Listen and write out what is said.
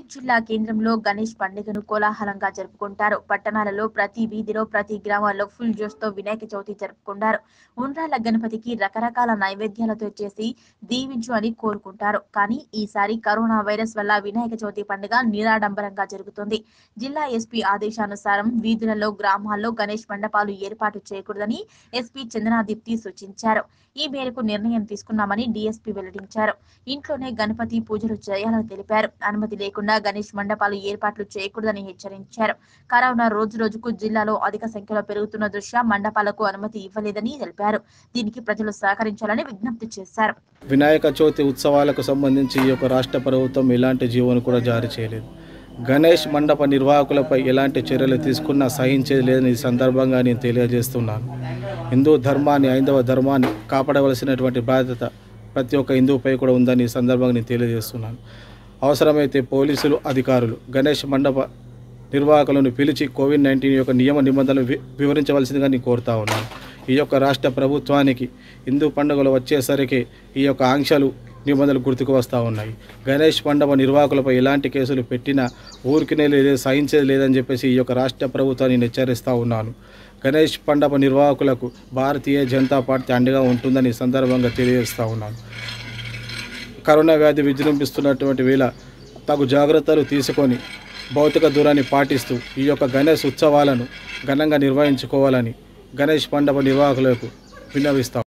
మెదక్ జిల్లా కేంద్రంలో గణేష్ పండుగను కోలాహలంగా జరుపుకుంటారు. పట్టణాలలో ప్రతి వీధిలో, ప్రతి గ్రామాల్లో ఫుల్ జోష్‌తో వినాయక చవితి జరుపుకుంటారు. ఉండ్రాళ్ల గణపతికి రకరకాల నైవేద్యాలతో చేసి దీవించు అని కోరుకుంటారు. కానీ ఈసారి కరోనా వైరస్ వల్ల వినాయక చవితి పండుగ నిరాడంబరంగా జరుగుతుంది. జిల్లా ఎస్పీ ఆదేశానుసారం వీధులలో, గ్రామాల్లో గణేష్ మండపాలు ఏర్పాటు చేయకూడదని ఎస్పీ చందనాదీప్తి సూచించారు. ఈ మేరకు నిర్ణయం తీసుకున్నామని డీఎస్పీ వెల్లడించారు. ఇంట్లోనే గణపతి పూజలు చేయాలని తెలిపారు. అనుమతి లేకుండా గణేష్ మండపాలు ఏర్పాట్లు చేయకూడదని హెచ్చరించారు. కరోనా రోజురోజుకు జిల్లాలో అధిక సంఖ్యలో పెరుగుతున్న దృష్ట్యా మండపాలకు అనుమతి ఇవ్వలేదని తెలిపారు. దీనికి ప్రజలు సహకరించాలని విజ్ఞప్తి చేశారు. వినాయక చవితి ఉత్సవాలకు సంబంధించి ఈ యొక్క రాష్ట్ర ప్రభుత్వం ఎలాంటి జీవోను కూడా జారీ చేయలేదు. గణేష్ మండప నిర్వాహకులపై ఎలాంటి చర్యలు తీసుకున్నా సహించేది లేదని ఈ సందర్భంగా నేను తెలియజేస్తున్నాను. హిందూ ధర్మాన్ని, హైందవ ధర్మాన్ని కాపాడవలసినటువంటి బాధ్యత ప్రతి ఒక్క హిందువుపై కూడా ఉందని ఈ సందర్భంగా నేను తెలియజేస్తున్నాను. అవసరమైతే పోలీసులు, అధికారులు గణేష్ మండప నిర్వాహకులను పిలిచి కోవిడ్-19 యొక్క నియమ నిబంధనలు వివరించవలసిందిగా నేను కోరుతా ఉన్నాను. ఈ యొక్క రాష్ట్ర ప్రభుత్వానికి హిందూ పండుగలు వచ్చేసరికి ఈ యొక్క ఆంక్షలు, నిబంధనలు గుర్తుకు వస్తూ ఉన్నాయి. గణేష్ మండప నిర్వాహకులపై ఎలాంటి కేసులు పెట్టినా ఊరికినే లేదు, సహించేది లేదని చెప్పేసి ఈ యొక్క రాష్ట్ర ప్రభుత్వాన్ని హెచ్చరిస్తూ ఉన్నాను. గణేష్ మండప నిర్వాహకులకు భారతీయ జనతా పార్టీ అండగా ఉంటుందని ఈ సందర్భంగా తెలియజేస్తూ ఉన్నాను. కరోనా వ్యాధి విజృంభిస్తున్నటువంటి వేళ తగు జాగ్రత్తలు తీసుకొని భౌతిక దూరాన్ని పాటిస్తూ ఈ యొక్క గణేష్ ఉత్సవాలను ఘనంగా నిర్వహించుకోవాలని గణేష్ మండప నిర్వాహకులకు విన్నవిస్తాం.